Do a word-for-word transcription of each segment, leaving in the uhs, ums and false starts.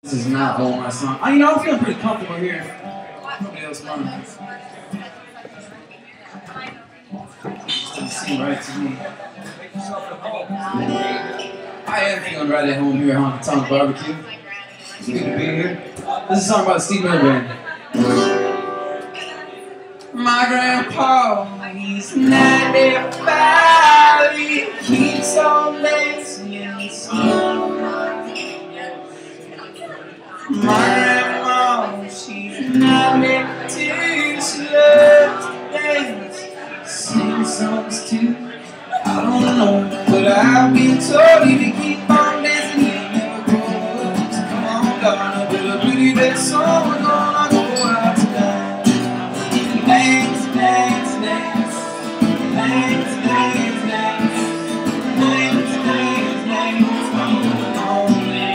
This is not all my song. I, you know, I'm feeling pretty comfortable here. Nobody else wants. Doesn't seem right to me. I am feeling right at home here at Honky Tonk Barbecue. It's good to be here. This is a song about Steve Miller Band. My grandpa, he's ninety-five. He keeps on dancing in the sun. My grandma, she's ninety-two. She loves to dance, sing songs too. I don't know, but I've been told you to keep on dancing, you never grow up. So come on, gonna put a pretty big song, we're gonna go out tonight. Dance, dance, dance, dance, dance, dance, dance, dance, dance, on,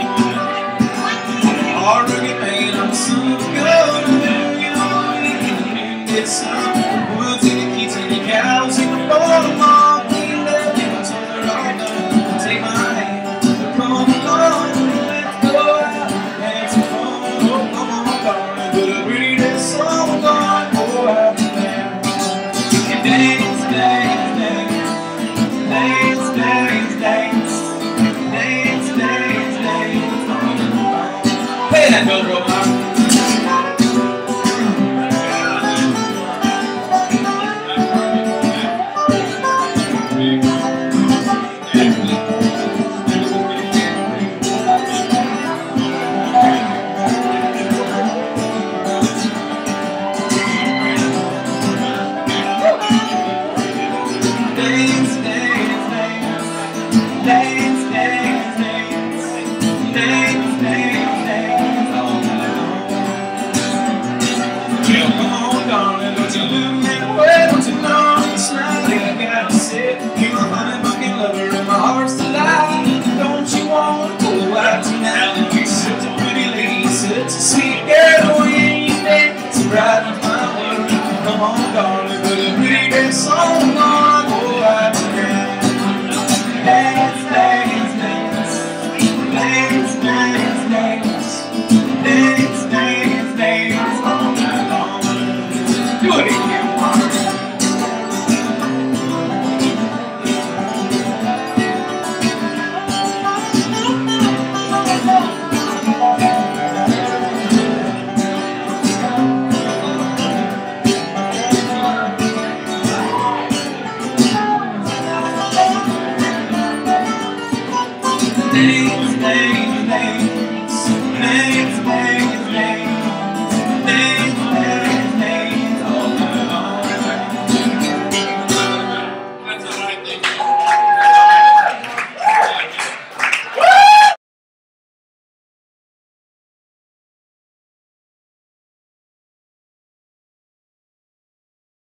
all rugged man, I'm so good, you know, you can get some. We'll take the key to the cows, take the bottom off. Play that dobro, man. Dance, dance, dance, dance, dance, dance, dance, dance. Come on, darling, don't you look that way, don't you know you're smiling? I gotta say, you're a honey bucket lover and my heart's alive. Don't you wanna go out tonight? You're such a pretty lady, such a sweet girl. When you dance, it brightens my world. Come on, darling, put a pretty red song on, go out tonight. Dance, dance, dance, dance, dance, dance, dance, dance, dance, all night long. Do it again. Dance, dance, dance.